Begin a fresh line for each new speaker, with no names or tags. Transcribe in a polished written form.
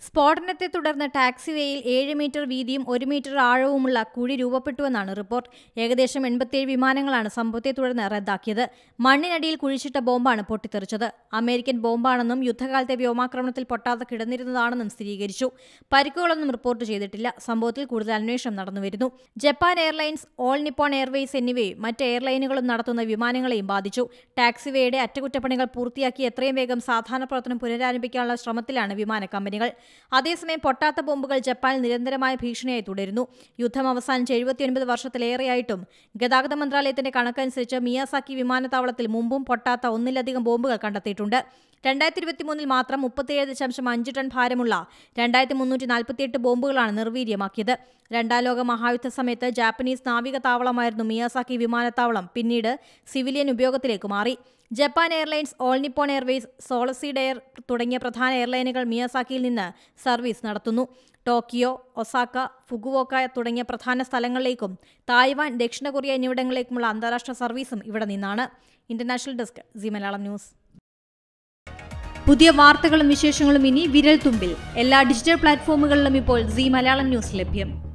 സ്ഫോടനത്തെ തുടർന്ന് ടാക്സിവേയിൽ 7 മീറ്റർ വീതിയും 1 മീറ്റർ ആഴവുമുള്ള കുഴി രൂപപ്പെട്ടുവെന്നാണ് റിപ്പോർട്ട്. ഏകദേശം 87 വിമാനങ്ങളാണ് സംഭവത്തെ തുടർന്ന് റദ്ദാക്കിയത്. മണ്ണിനടിയിൽ കുഴിച്ചിട്ട ബോംബാണ് പൊട്ടിത്തെറിച്ചത്. അമേരിക്കൻ ബോംബാണെന്നും യുദ്ധകാലത്തെ വ്യോമാക്രമണത്തിൽ പൊട്ടാതെ കിടന്നിരുന്നതാണെന്നും സ്ഥിരീകരിച്ചു. പരിക്കുകളൊന്നും റിപ്പോർട്ട് ചെയ്തിട്ടില്ല. സംഭവത്തിൽ കൂടുതൽ അന്വേഷണം നടന്നുവരുന്നു. Japan airlines, all Nippon Airways എന്നിവയും മറ്റ് എയർലൈനുകളും നടത്തുന്ന വിമാനങ്ങളെയും ബാധിച്ചു. ടാക്സിവേയുടെ അറ്റകുറ്റപ്പണികൾ പൂർത്തിയാക്കി എത്രയും വേഗം സാധാരണ പ്രവർത്തനം പുനരാരംഭിക്കാനുള്ള ശ്രമത്തിലാണ് വിമാന കമ്പനികൾ. അതേസമയം പൊട്ടാത്ത ബോംബുകൾ ജപ്പാനിൽ നിരന്തരമായ ഭീഷണിയായി തുടരുന്നു. യുദ്ധം അവസാനിച്ച് 79 വർഷത്തിലേറെയായിട്ടും ഗതാഗത മന്ത്രാലയത്തിന്റെ കണക്കനുസരിച്ച് മിയാസാക്കി വിമാനത്താവളത്തിൽ മുമ്പും പൊട്ടാത്ത ഒന്നിലധികം ബോംബുകൾ കണ്ടെത്തിയിട്ടുണ്ട്. 2023 മാത്രം 37.5 ടൺ ഭാരമുള്ള 2348 ബോംബുകളാണ് നിർവീര്യമാക്കിയത്. രണ്ടാം ലോക മഹായുദ്ധ സമയത്ത് ജാപ്പനീസ് നാവിക താവളമായിരുന്നു മിയാസാക്കി വിമാനത്താവളം. പിന്നീട് സിവിലിയൻ ഉപയോഗത്തിലേക്ക് മാറി. Japan airlines, all Nippon airways, Solaseed air തുടങ്ങിയ പ്രധാന എയർലൈനുകൾ മിയാസാക്കിയിൽ നിന്ന് സർവീസ് നടത്തുന്നു. ടോക്കിയോ, ഒസാക്ക, ഫുകുവോക്ക തുടങ്ങിയ പ്രധാന സ്ഥലങ്ങളിലേക്കും തായ്വാൻ, ദക്ഷിണ കൊറിയ എന്നിവിടങ്ങളിലേക്കുമുള്ള അന്താരാഷ്ട്ര സർവീസും ഇവിടെ നിന്നാണ്. International desk, Zee Malayalam news. പുതിയ വാർത്തകളും വിശേഷങ്ങളും ഇനി വിരൽ തുമ്പിൽ. എല്ലാ ഡിജിറ്റൽ പ്ലാറ്റ്ഫോമുകളിലും ഇപ്പോൾ സി മലയാളം ന്യൂസ് ലഭ്യം.